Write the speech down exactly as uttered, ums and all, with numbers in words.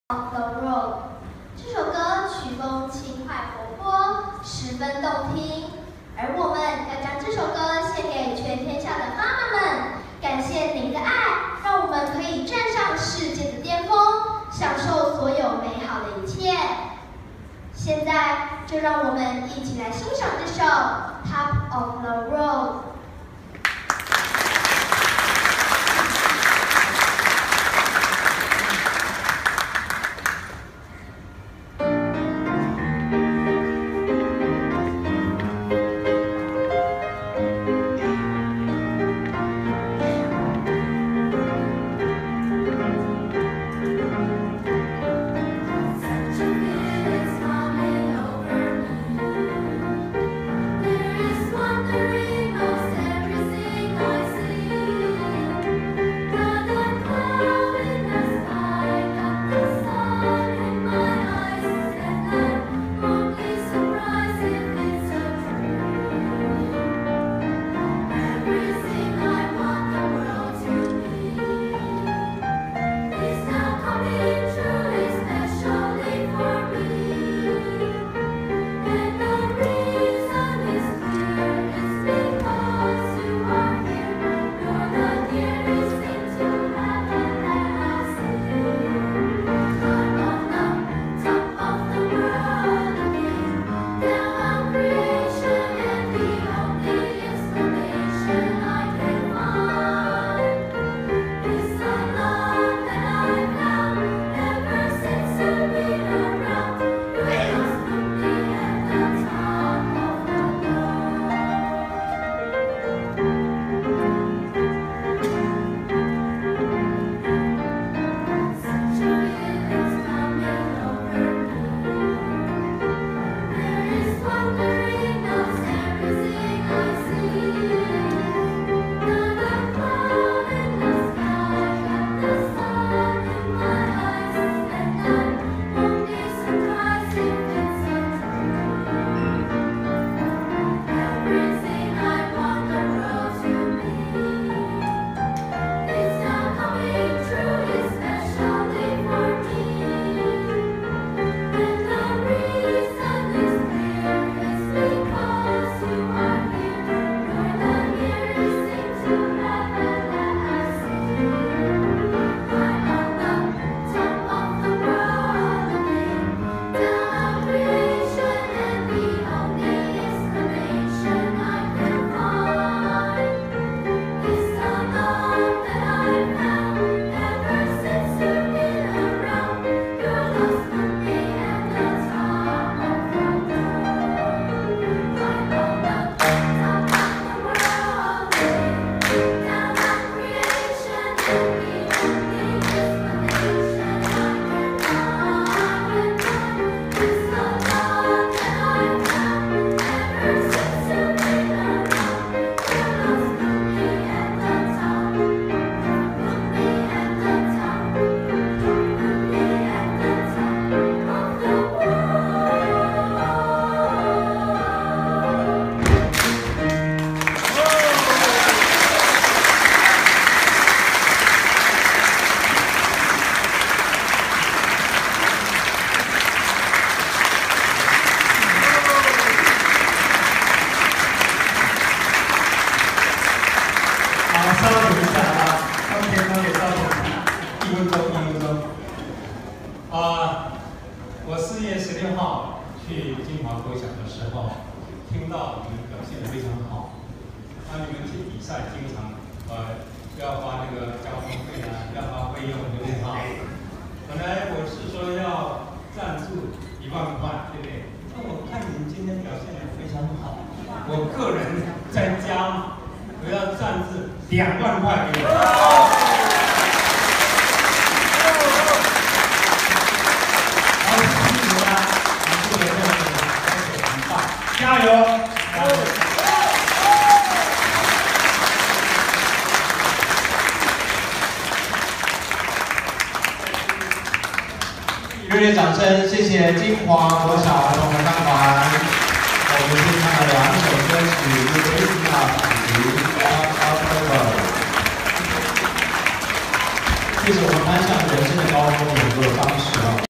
Of the Road》这首歌曲风轻快活泼，十分动听。而我们要将这首歌献给全天下的妈妈们，感谢您的爱，让我们可以站上世界的巅峰，享受所有美好的一切。现在，就让我们一起来欣赏这首《Top of the Road》。 热烈掌声，谢谢金华国小儿童合唱团。我们献唱了两首歌曲，一个是《Christmas》以及《October》。 就是我们攀向人生的高峰的一个方式啊。